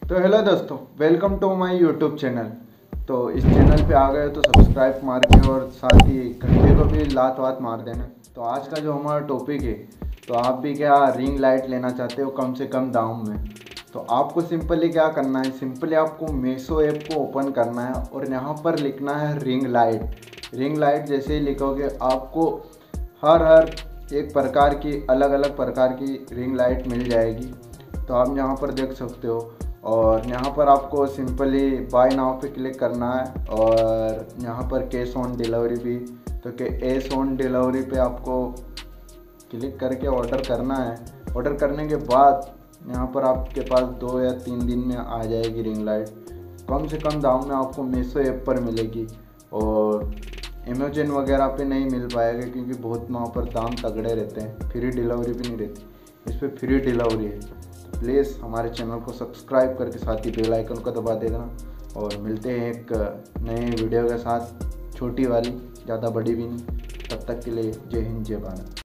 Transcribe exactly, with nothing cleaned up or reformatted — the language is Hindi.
तो हेलो दोस्तों, welcome to my YouTube channel. तो इस चैनल पे आ गए तो सब्सक्राइब मार के और साथ ही घंटे को भी लात वात मार देना। तो आज का जो हमारा टॉपिक है, तो आप भी क्या रिंग लाइट लेना चाहते हो कम से कम दाम में, तो आपको सिंपली क्या करना है, सिंपली आपको मीशो ऐप को ओपन करना है और यहाँ पर लिखना है रिंग लाइट। रिंग लाइट जैसे ही लिखोगे आपको हर हर एक प्रकार की अलग अलग प्रकार की रिंग लाइट मिल जाएगी। तो आप यहाँ पर देख सकते हो और यहाँ पर आपको सिंपली बाय नाउ पे क्लिक करना है और यहाँ पर कैश ऑन डिलीवरी भी, तो कैश ऑन डिलीवरी पे आपको क्लिक करके ऑर्डर करना है। ऑर्डर करने के बाद यहाँ पर आपके पास दो या तीन दिन में आ जाएगी रिंग लाइट। कम से कम दाम में आपको मीशो ऐप पर मिलेगी और अमेजन वगैरह पे नहीं मिल पाएगा क्योंकि बहुत वहाँ पर दाम तगड़े रहते हैं। फ्री डिलीवरी भी नहीं रहती, इस पर फ्री डिलीवरी है। तो प्लीज़ हमारे चैनल को सब्सक्राइब करके साथ ही बेल आइकन को दबा देना और मिलते हैं एक नए वीडियो के साथ, छोटी वाली, ज़्यादा बड़ी भी नहीं। तब तक के लिए जय हिंद, जय भारत।